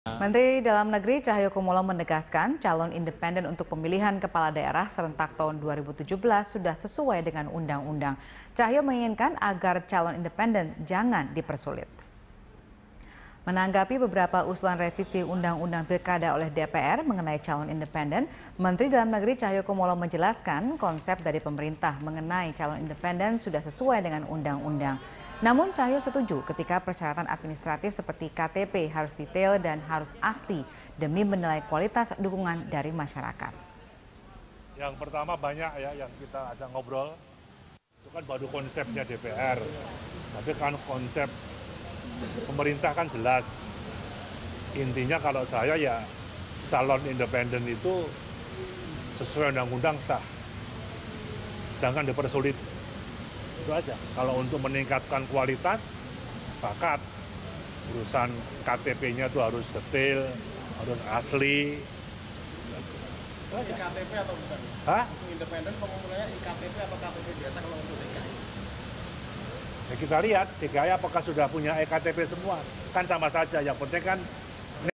Menteri Dalam Negeri Cahyokumolo menegaskan calon independen untuk pemilihan kepala daerah serentak tahun 2017 sudah sesuai dengan undang-undang. Cahyo menginginkan agar calon independen jangan dipersulit. Menanggapi beberapa usulan revisi Undang-Undang Pilkada oleh DPR mengenai calon independen, Menteri Dalam Negeri Cahyokumolo menjelaskan konsep dari pemerintah mengenai calon independen sudah sesuai dengan undang-undang. Namun Cahyo setuju ketika persyaratan administratif seperti KTP harus detail dan harus asli demi menilai kualitas dukungan dari masyarakat. Yang pertama banyak ya yang kita ada ngobrol, itu kan baru konsepnya DPR, tapi kan konsep pemerintah kan jelas. Intinya kalau saya ya calon independen itu sesuai undang-undang sah, jangan dipersulit. Itu aja. Kalau untuk meningkatkan kualitas, sepakat. Urusan KTP-nya itu harus detail, harus asli. IKTP atau bukan? Hah? Untuk independen pengumpulannya IKTP atau KTP biasa kalau untuk DKI? Ya kita lihat DKI apakah sudah punya EKTP semua. Kan sama saja, yang penting kan